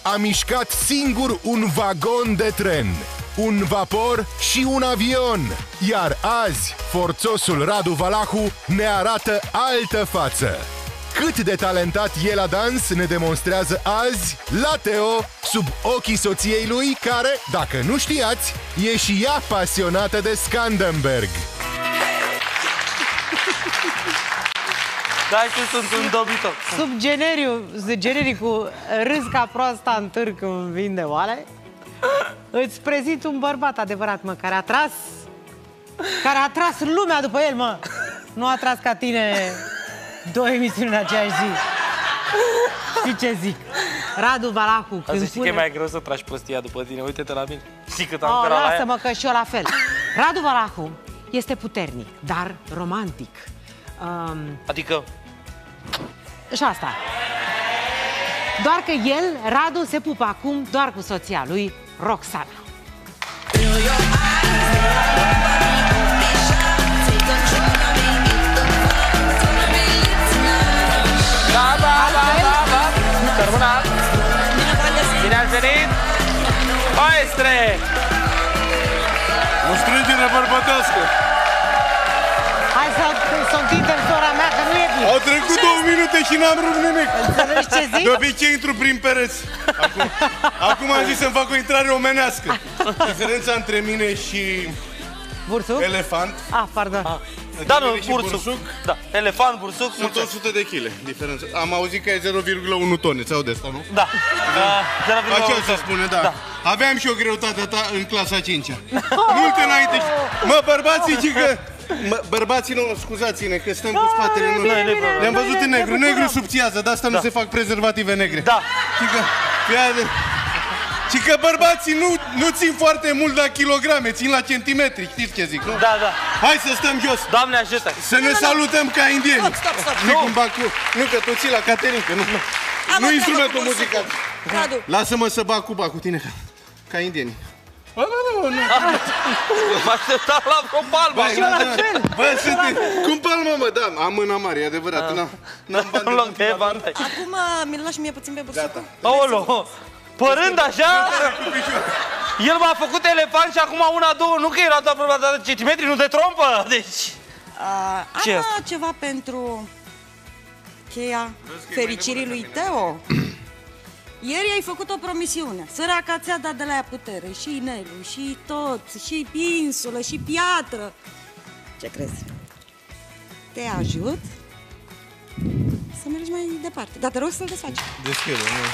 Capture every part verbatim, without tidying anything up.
a mișcat singur un vagon de tren, un vapor și un avion. Iar azi, forțosul Radu Valahu ne arată altă față. Cât de talentat e la dans ne demonstrează azi la Teo, sub ochii soției lui, care, dacă nu știați, e și ea pasionată de Skanderbeg. Da, și sunt un dobitor. Sub generiu, genericul râs ca proasta în târg când vinde oale, îți prezint un bărbat adevărat, mă, care a tras, care a tras lumea după el, mă. Nu a tras ca tine două emisiuni în aceeași zi. Știi ce zic? Radu Valahu. Asta știi că e mai greu să tragi prostia după tine. Uite-te la mine. Știi cât am oh, cărat la ea? lasă-mă că și eu la fel. Radu Valahu este puternic, dar romantic. Um, adică... Și asta. Doar că el, Radu, se pupă acum doar cu soția lui, Roxana. Da, da, da, da, da. Terminat. Bine ați venit. Maestre! O strângere bărbătească. Hai să sunt inter sora mea, că nu e bine. Au trecut două minute și n-am rupt nimic. Înțelegi ce zic? De obicei intru prin pereți. Acum, acum am zis să-mi fac o intrare omenească. Diferența între mine și... Bursuc? Elefant. Ah, pardon. Ah. Da, nu, bursuc. bursuc. Da, elefant, bursuc. Sunt o sută de kg diferență. Am auzit că e zero virgulă unu tone. Ți-au de asta, nu? Da. zero virgulă unu Așa se spune, da. da. Aveam și o greutatea ta în clasa a cincea. Multe înainte. Mă, bărbații, ci că... Mă, bărbații, nu, scuzați-ne, că stăm cu spatele. Nu, le-am văzut în negru. Negru subțiază, de asta nu se fac prezervative negre. Da. Și că... Și că bărbații nu, nu țin foarte mult la kilograme, țin la centimetri, știți ce zic, nu? Da, da. Hai să stăm jos. Doamne ajută. Să ne salutăm ca indieni. Stop, stop, stop. Nu, cum bag cu... Nu, că tu ții la caterincă, nu. Nu instrumentul muzical. Radu. Lasă-mă să bag cuba cu tine, ca, ca indieni. Bă, nu, nu, nu. Mă așteptam la vreo palmă. Bă, sunt... Cum palmă, mă, da, am mâna mare, e adevărat. N-am bani în loc de bani. Acum mi-l lași mie puțin pe bursucul. Aolo, părând așa, el m-a făcut elefant și acum una, două, nu că era doar vorba de centimetri, nu de trompă, deci... Uh, am ceva pentru cheia fericirii lui Teo. Ieri ai făcut o promisiune. Săraca ți-a dat de la ea putere. Și inelul, și tot, și insulă, și piatră. Ce crezi? Te ajut să mergi mai departe. Dar te rog să-l desfaci. Deschide, nu.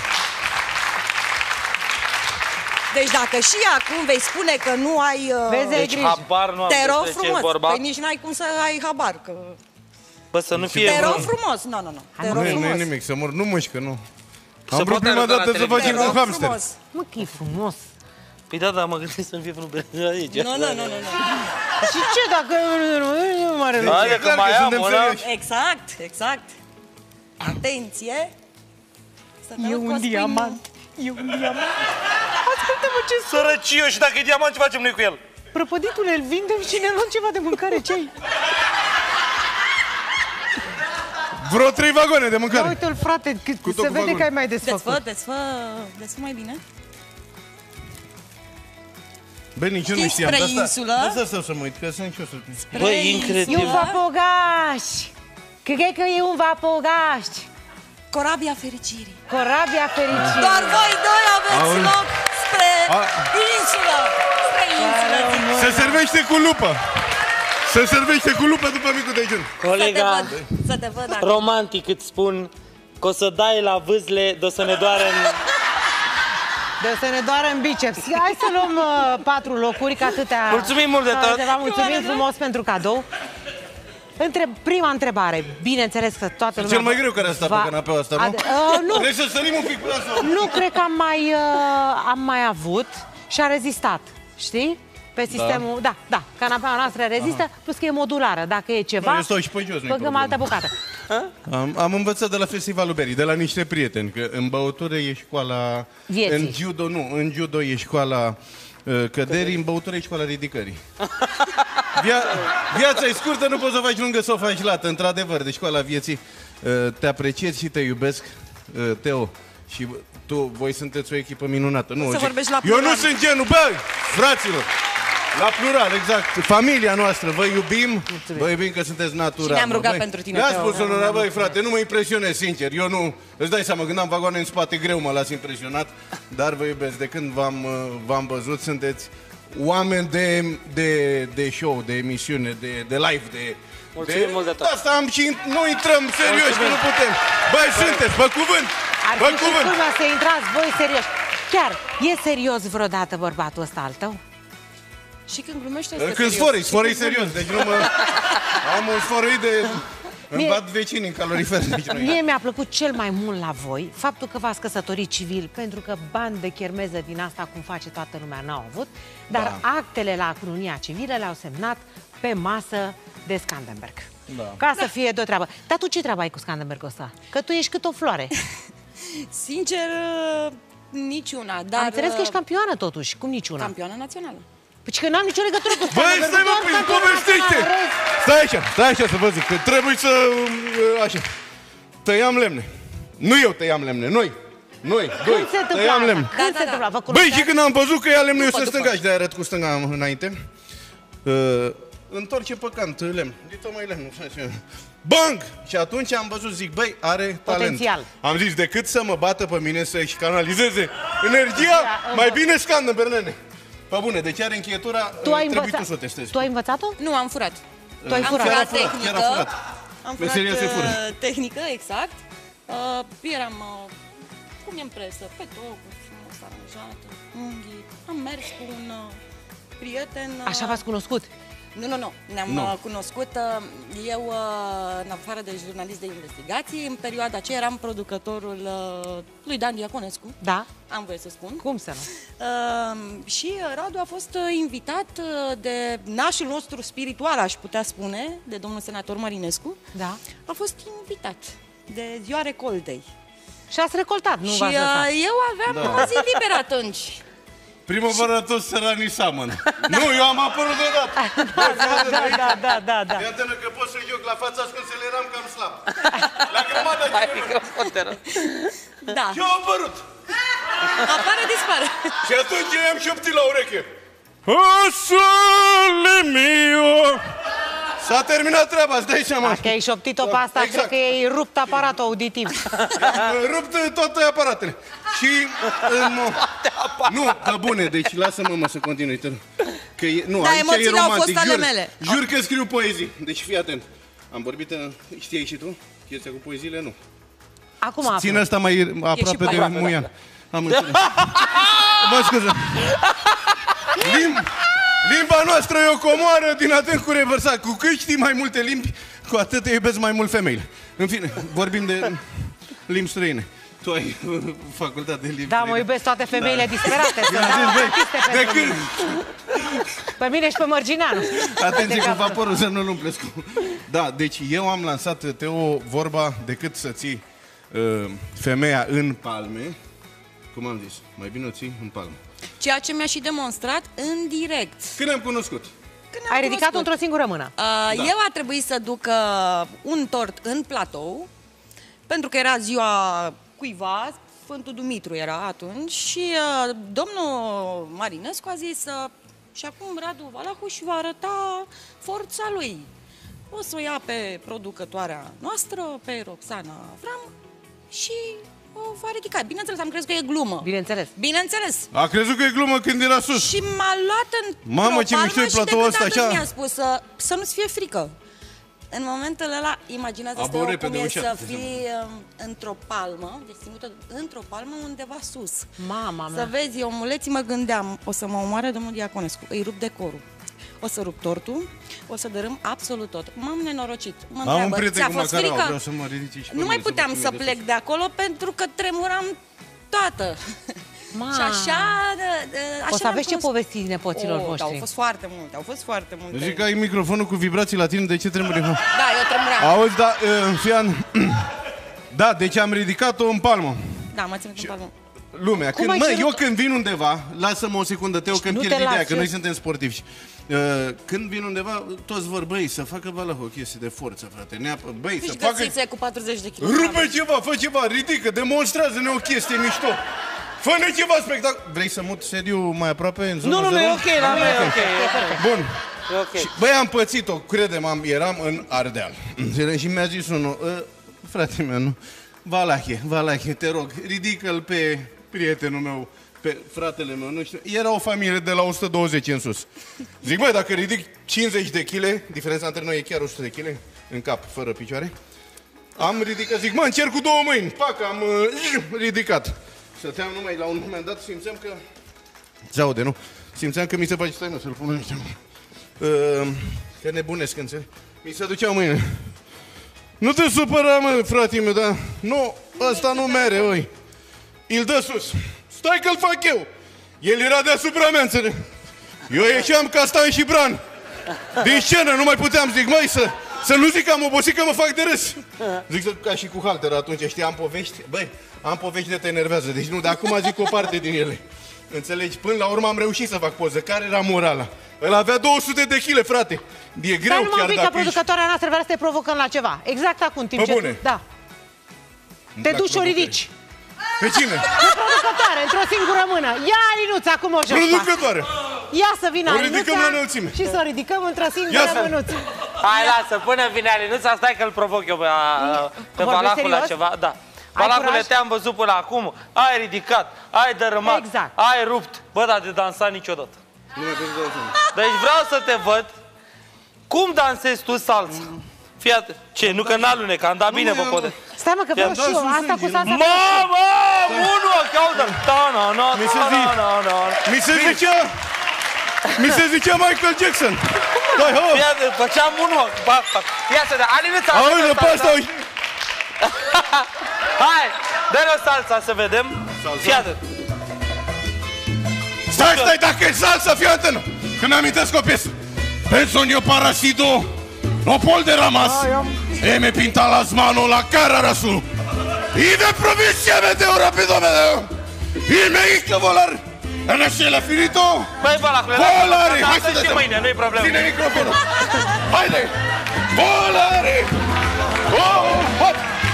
Deci dacă și acum vei spune că nu ai... Uh, Vezi, ai deci grijă. habar nu am te rog despre ce frumos. vorba. Păi nici n-ai cum să ai habar. Că... Bă, să nu fie... Te rog frumos. Nu, nu, nu. Te rog Nu, nu e frumos. nimic, să mor, nu mușcă, nu. Se Am vrut poate prima arăta la dată să televizor. facem Te cu rog hamster. frumos. Mă, că e frumos. Păi da, da, mă gândesc să-mi fie vreun aici. Nu, nu, nu, nu. Și ce dacă nu mare lucru? Haide că mai am, ăla. Exact, exact. Atenție. Să E un diamant. E un diamant. Ascultă-mă ce sunt. Sărăciu, și dacă e diamant, ce facem noi cu el? Prăpăditule, îl vindem și ne luăm ceva de mâncare, ce-i? Vreo trei vagoane de mâncare. Ia uite-l, frate, Cu se vede că ai mai desfăcut. Desfă, desfă, desfă mai bine. Bă, nici eu nu Știi știam spre de asta. insulă? Lasă să să mă uit, că sunt și eu să... Băi, E incredibil. un vapogaș. Cred că e un vapogaș. Corabia fericirii. Corabia fericirii. Doar voi doi aveți Aoleu. loc spre A. insulă. Spre insulă. Se servește cu lupă. Se servește cu lupă după micul dejun. Colega, Să te văd, să te văd acum. romantic îți spun că o să dai la vâzle, de o să ne doară în... De să ne doară în biceps. Hai să luăm uh, patru locuri, că atâtea... Mulțumim mult de tot. Vă mulțumim frumos pentru cadou. Între... Prima întrebare. Bineînțeles că toată lumea... Cel mai greu care a stat va... pe canapeaua asta, nu? Ad... Uh, nu. Trebuie să sărim un pic pe asta. Nu, cred că am mai, uh, am mai avut și a rezistat. Știi? Pe sistemul... Da, da. Canapeaua noastră rezistă, aha, plus că e modulară. Dacă e ceva, eu stau și pe jos, băgăm altă bucată. Am, am învățat de la Festivalul Berii, de la niște prieteni, că în băutură e școala... Vieții. În judo, nu, în judo e școala uh, căderii, în băutură e școala ridicării. Via, viața e scurtă, nu poți să o faci lungă, să o faci lată, într-adevăr, de școala vieții. Uh, te apreciez și te iubesc, uh, Teo. Și tu, voi sunteți o echipă minunată. Nu, să vorbești la eu plural. nu sunt genul, bă, fraților. La plural, exact. Familia noastră, vă iubim, vă iubim că sunteți natural. Și ne-am rugat băi, pentru tine. Le-a spus onora, băi, frate, nu mă impresionez, sincer. Eu nu, îți dai seama, când am vagoane în spate, greu mă las impresionat, dar vă iubesc. De când v-am v-am văzut, sunteți oameni de, de, de show, de emisiune, de, de live, de... Mulțumim de, mult de tot. Asta am și nu intrăm serios, că nu putem. Băi, sunteți, pe cuvânt, Ar pe fi și cuvânt. culmea să intrați voi serios. Chiar, e serios vreodată bărbatul ăsta al tău? Și când glumește este Când serios. sforăi, sforăi serios, deci nu mă... Am un sforăi de... Îmi Mie- bat vecinii în calorifer, deci nu Mie mi-a plăcut cel mai mult la voi faptul că v-ați căsătorit civil, pentru că bani de chermeză din asta, cum face toată lumea, n-au avut, dar Da. actele la cununia civilă le-au semnat pe masă de Scandenberg. Da. Ca să fie de o treabă. Dar tu ce treabă ai cu Scandenbergul ăsta? Că tu ești cât o floare. Sincer, niciuna, dar... Am înțeles că ești campioană totuși, cum niciuna. Campioană națională. Păi că n-am nicio legătură cu Băi, Scandenbergul. stai mă, doar păi, campioană povestește! națională, în rest. Stai așa, stai așa să vă zic, că trebuie să... Așa, tăiam lemne. Nu eu tăiam lemne, noi. Noi, doi, Când se întâmpla tăiam asta? lemne. Când Da, se da, întâmpla? Vă Băi, cunoșteați? și când am văzut că ea lemnul, eu După, sunt după. stânga și de-aia arăt cu stânga înainte. Uh, întorce pe cant lemn. Dito mai lemnul. Bang! Și atunci am văzut, zic, băi, are talent. Potențial. Am zis, decât să mă bată pe mine să-și canalizeze energia, mai bine Scandenberg, nene. Pe bune, deci are încheietura, Tu ai trebuie învățat, tu să o testezi. tu ai învățat-o? Nu, am furat. Tu ai Am furat. furat Chiar a furat, tehnică. chiar a furat. Am furat Meseria se fură. uh, tehnică, exact. Uh, eram uh, cu mie în presă, pe tocuri, frumos aranjată, unghii. Am mers cu un uh, prieten. Uh, Așa v-ați cunoscut? Nu, nu, nu. Ne-am Nu. uh, cunoscut, uh, eu, uh, în afară de jurnalist de investigații, în perioada aceea eram producătorul uh, lui Dan Diaconescu, Da. am voie să spun. Cum să nu? Uh, și Radu a fost uh, invitat uh, de nașul nostru spiritual, aș putea spune, de domnul senator Marinescu. Da. A fost invitat de ziua recoltei. Și ați recoltat, nu și v-ați lăsat. uh, eu aveam Da. o zi liberă atunci. Primăvara toți săranii seamănă. Nu, eu am apărut deodată. Da, da, da, da, da, da. Iată că pot să joc la fața ascunsele, eram cam slab. La grămadă Hai, de microfon, te rog. Da. Și au apărut. Apare, dispare. Și atunci i-am șoptit la ureche. O sole mio. S-a terminat treaba, îți dai seama. Dacă ai șoptit-o pe asta, Exact. cred că ai rupt aparatul auditiv. Am rupt toate aparatele. Și în mo- Nu, pe bune, deci lasă-mă mă să continui. Te rog. Că e, nu, Da, aici e emoțiile au romantic, fost ale jur, mele. Jur că scriu poezii. Deci fii atent. Am vorbit, în- știai și tu? Chestia cu poeziile, nu. Acum aflu. Ține asta mai aproape de aproape, Muian. Am înțeles. Mă scuză. Lim- limba noastră e o comoară din adânc cu revărsat. Cu cât știi mai multe limbi, cu atât te iubesc mai mult femeile. În fine, vorbim de limbi străine. Tu ai facultate de limbi Da, mă străine. iubesc toate femeile disperate. Sunt I-am zis, băi, artiste de pentru când? mine. Pe mine și pe Mărgineanu. Atenție cu vaporul să nu-l umplesc. Da, deci eu am lansat, Teo, vorba decât să ții uh, femeia în palme. Cum am zis, mai bine o ții în palme. Ceea ce mi-a și demonstrat în direct. Când ne-am cunoscut? Când ne-am Ai ridicat cunoscut. într-o singură mână. Uh, Da. Eu a trebuit să duc uh, un tort în platou, pentru că era ziua cuiva, Sfântul Dumitru era atunci, și uh, domnul Marinescu a zis uh, și acum Radu Valahu și va arăta forța lui. O să o ia pe producătoarea noastră, pe Roxana Avram, și o va ridica. Bineînțeles, am crezut că e glumă. Bineînțeles. Bineînțeles. A crezut că e glumă când era sus. Și m-a luat în Mamă, ce mișto e platoul ăsta, așa? mi-a spus să, să nu-ți fie frică. În momentul ăla, imaginează-ți A Teo, băut repede, cum e ușor, să de fii um, într-o palmă, deci ținută într-o palmă undeva sus. Mama Să mea. vezi, eu muleții mă gândeam, o să mă omoare domnul Diaconescu, îi rup decorul. O să rup tortul, o să dărâm absolut tot. M-am nenorocit. Mă Am un întreabă, prieten ți-a cu fost macarau, frică? vreau să mă ridice și pe Nu mai mine, să puteam văd să cum e de plec sus. de acolo pentru că tremuram toată. Ma. Și așa, de- de- așa O să am aveți ce cunoscut. povesti nepoților Oh, da, voștri. au fost foarte multe, au fost foarte multe. Zic că ai microfonul cu vibrații la tine, de ce tremuri? Da, eu tremuram. Auzi, da, uh, Fian, da, deci am ridicat-o în palmă. Da, mă ținut în palmă. lumea. Când, mă, cerut... eu când vin undeva, lasă-mă o secundă, Teo, că-mi pierd ideea, că noi suntem sportivi. Uh, când vin undeva, toți vor, băi, să facă Valahu o chestie de forță, frate. Neapă, băi, să facă... cu patruzeci de kilograme. Rupe ceva, fă ceva, ridică, demonstrează-ne o chestie mișto. Fă-ne ceva spectacol. Vrei să mut sediu mai aproape în zona? Nu, nu, nu, e ok, la noi e ok. Bun. Okay. Băi, am pățit-o, crede-mă, eram în Ardeal. Și mi-a zis unul, uh, frate meu, nu? Valache, Valache, te rog, ridică-l pe prietenul meu, pe fratele meu, nu știu. Era o familie de la o sută douăzeci în sus. Zic, băi, dacă ridic cincizeci de kilograme, diferența între noi e chiar o sută de kilograme, în cap, fără picioare. Am ridicat, zic, mă, încerc cu două mâini. Pac, am uh, ridicat. Stăteam numai, la un moment dat, simțeam că... Se-aude, nu? Simțeam că mi se face, stai, nu, să-l pun aici. Uh, că nebunesc, înțeleg? Mi se duceau mâine. Nu te supăra, mă, frate meu, dar... Nu, ăsta nu mere, oi. Îl dă sus. Stai că-l fac eu. El era deasupra mea, înțeleg? Eu ieșeam ca Stan și Bran. Din scenă, nu mai puteam, zic, măi, să... Să nu zic că am obosit, că mă fac de râs. Zic ca și cu halter atunci, știi, am povești. Băi, am povești de te enervează, deci nu, dar acum zic o parte din ele. Înțelegi? Până la urmă am reușit să fac poză. Care era morala? El avea două sute de kilograme, frate. E greu. Dar numai un pic, că producătoarea noastră vrea să te provocăm la ceva. Exact acum, timp ce... Bune. Da. Te duci și o ridici. Pe cine? Pe producătoare, într-o singură mână. Ia, Alinuța, acum o joc. Producătoare. Ia să vină Alinuța. O ridicăm la înălțime. Și să o ridicăm într-o singură mânuță. Hai, lasă, până vine Alinuța, stai că-l provoc eu pe, pe Valahul la ceva. Da. Valahule, te-am văzut până acum, ai ridicat, ai dărâmat, exact. ai rupt. Bă, dar de dansat niciodată. Nu mai pot dansa. Deci vreau să te văd cum dansezi tu salsa. Fii atât. Ce, nu că n-alunec, am dat bine, vă poate. Stai mă, că vreau și eu, asta cu salsa. Mamă, unul, caudă. Mi se zice, mi se zicea, mi se zicea Michael Jackson. Fii atât, făceam unul. Ia să dea, Alinuța. Auzi, pe asta, uite. Hai, dă-ne o salsa să vedem. Fii atât. Stai, stai, dacă e salsa, fii atent. Că mi-amintesc o piesă. Penso io parasito, no pol de ramas. E me pinta las manos la cara rasu. Y de provincia meteo rapido medeo. Y me hizo volar. En el cielo finito. Băi, Valahule, volare. Hai să și mâine, nu-i problemă. Ține microfonul. Haide. Volare. Oh, hop.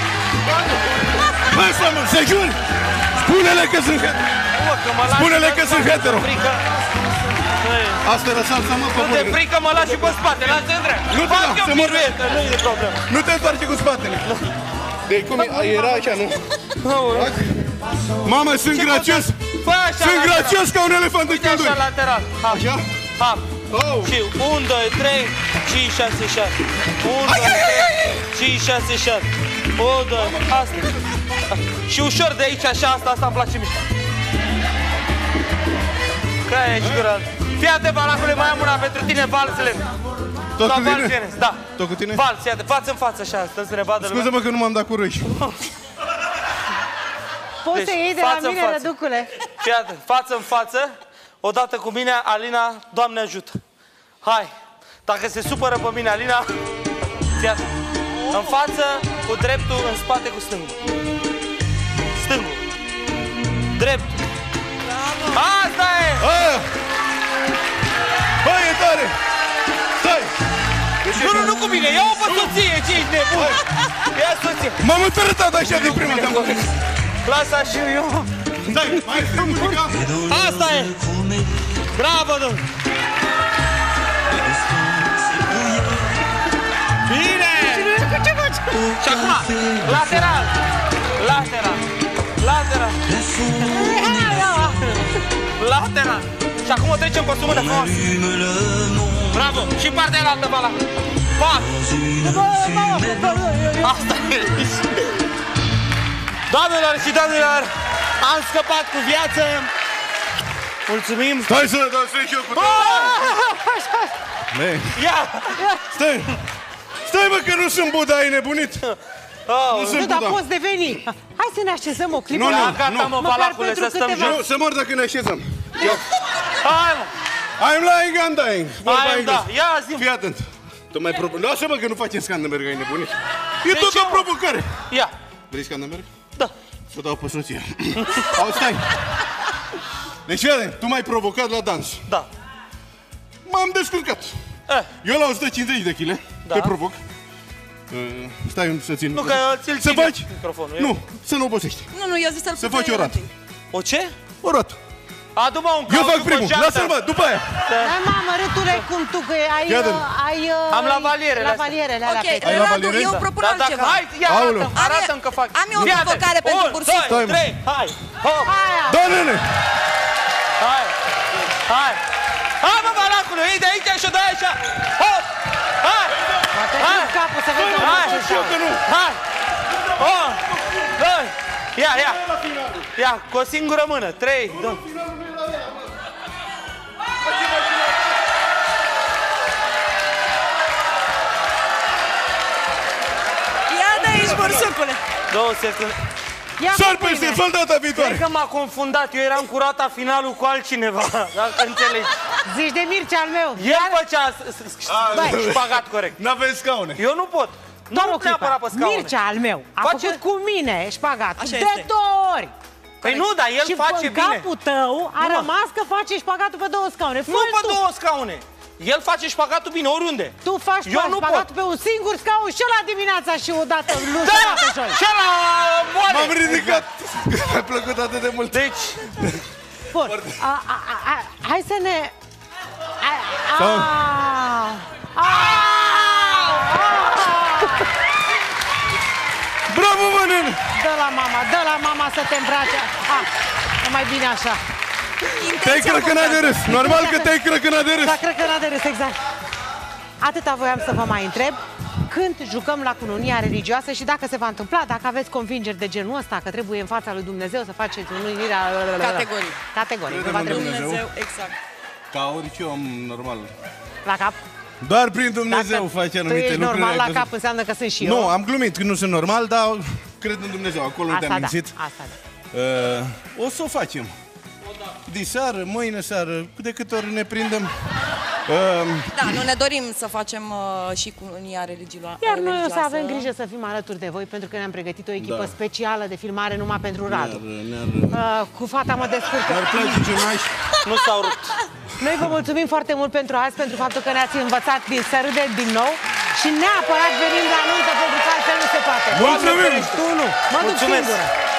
Bă, să mă, se jur. Spune-le că sunt hetero. Spune-le că sunt hetero. Asta era salsa, mă, pe nu te frică, mă lași și pe spate, lasă Andrei. Nu te las, să mă... Nu e problemă. Nu te întoarce cu spatele. Deci cum era așa, nu? Mamă, sunt gracios. Sunt gracios ca un elefant în călduri. Așa, lateral. Așa? Hap. Și unu, doi, trei, cinci, șase, șase. unu, doi, trei, cinci, șase, șase. unu, doi, asta. Și ușor de aici, așa, asta, asta îmi place mișto. Că e sigurat. Fii atent, Valahule, mai am una pentru tine, valsele. Tot cu tine? Da. Tot cu tine? Vals, iată, față în față, așa, stăm să ne vadă lumea. Scuză-mă că nu m-am dat cu râși. Poți Deci, să iei de la mine, Răducule. Fii atent, față în față, odată cu mine, Alina, Doamne ajută. Hai, dacă se supără pe mine, Alina, fii atent. În față, cu dreptul, în spate, cu stângul. Stângul. Drept. Asta e! Aia! Băi, e tare! Stai! Nu, nu, nu cu mine, ia-o pe soție, ce ești nebun! Ia soție! M-am întărătat așa din prima ta. Lasă și eu! Stai, mai stăm muzica! Asta e! Bravo, domnule! Bine! Și acum, lateral! Lateral! Lateral! Lateral! Și acum o trecem pe sumână frumos! Bravo! Și partea aia-altă, Vala! Pa! Asta e! Doamnelor și domnilor, am scăpat cu viață! Mulțumim! Stai să dansezi și eu cu tine! Ia! Stai! Stai, mă, că nu sunt Buddha, ai nebunit! Nu sunt Buddha. Nu, dar poți deveni! Hai să ne așezăm o clipă! Nu, nu, gata, mă, Valahule, să stăm jos! Nu, să mor dacă ne așezăm! Hai, mă! I'm lying, I'm dying! Hai, da, ia zi-mi! Fii atent! Lasă-mă că nu facem Scandenberg, ai nebunit! E tot o provocare! Ia! Vrei Scandenberg? Da! Și-o dau pe soție. Au, stai. Deci, iată, tu m-ai provocat la dans. Da. M-am descurcat. Eh. Eu la o sută cincizeci de kilograme, Da. te provoc. Uh, stai să țin. Nu, că ți-l Să ține faci? microfonul. Nu, să nu obosești. Nu, nu, eu zic să-l Să faci o rată. O ce? O rată. Adu-mă un Eu cauciuc fac pe primul, geantă. lasă-l, mă, după aia. Hai, mamă, râtule, cum tu, că ai... Ia dă-mi. uh, ai uh, Am lavalierele astea. lavalierele alea Ok, pe... Ai la Radu, valiere? eu Da. propun Da, da, altceva. hai, ia, Aoleu. arată-mi, arată-mi că fac. am eu o Fii atent. provocare pentru Un, bursic. doi, trei, hai, hop, Aia! Da, nene! hai, hai. Hai, mă, balacule, iei de aici și o dai așa. Hop, hai, Poate hai, cu capul să vezi hai, ce Eu că nu! hai. Un, doi, ia, ia. Ia, cu o singură mână, trei, doi. Ia de aici, bursucule. Două secunde. Ia Sar cu peste mâine. fă data Cred viitoare! că m-a confundat, eu eram cu rata finalul cu altcineva, dacă înțelegi. Zici de Mircea al meu. El făcea s- s- s- Băi. șpagat corect. N-aveți scaune! Eu nu pot. Doar Nu o clipă. neapărat pe scaune. Mircea al meu a Face- făcut cu mine șpagatul Așa de este. două ori. Păi nu, dar el Și face în bine. capul tău a Nu, mă. rămas că face șpagatul pe două scaune. Nu Fă-l pe tu. două scaune. El face șpagatul bine, oriunde. Tu faci Eu nu șpagatul pe un singur scaun și la dimineața și odată luni Da! și odată joi. Și la moale. M-am ridicat! Mi-a plăcut atât de mult! Deci, Bun. A, a, a, a, hai să ne... A, a, Sau- a, Bravo, mă, nene! dă la mama, dă la mama să te îmbrace. A, e mai bine așa. Te-ai crăcănat de râs! Normal că te-ai crăcănat de râs! Da, cred că n-a de râs, exact. Atâta voiam să vă mai întreb. Când jucăm la cununia religioasă și dacă se va întâmpla, dacă aveți convingeri de genul ăsta, că trebuie în fața lui Dumnezeu să faceți unirea... Categorii. Categorii. Credem va în trebui Dumnezeu. Dumnezeu, exact. Ca orice om normal. la cap. Doar prin Dumnezeu Dacă face tu anumite ești lucruri. normal la că- cap, înseamnă că sunt și eu. Nu, am glumit, că nu sunt normal, dar cred în Dumnezeu, acolo Asta te-am da, mințit. asta da. Uh, o să o facem. Diseară, mâine seară, de câte ori ne prindem. Uh, Da, nu ne dorim să facem uh, și cu unia religioasă. Iar noi o să avem grijă să fim alături de voi, pentru că ne-am pregătit o echipă Da. specială de filmare numai pentru Radu. ne-ar, Uh, cu fata mă descurcă. ne-ar place ce mai nu s-au rupt. Noi vă mulțumim foarte mult pentru azi, pentru faptul că ne-ați învățat din să râdeți din nou și neapărat venim la nuntă, pentru că altfel nu se poate. Mulțumim! Tu nu, mă duc Mulțumesc. singură.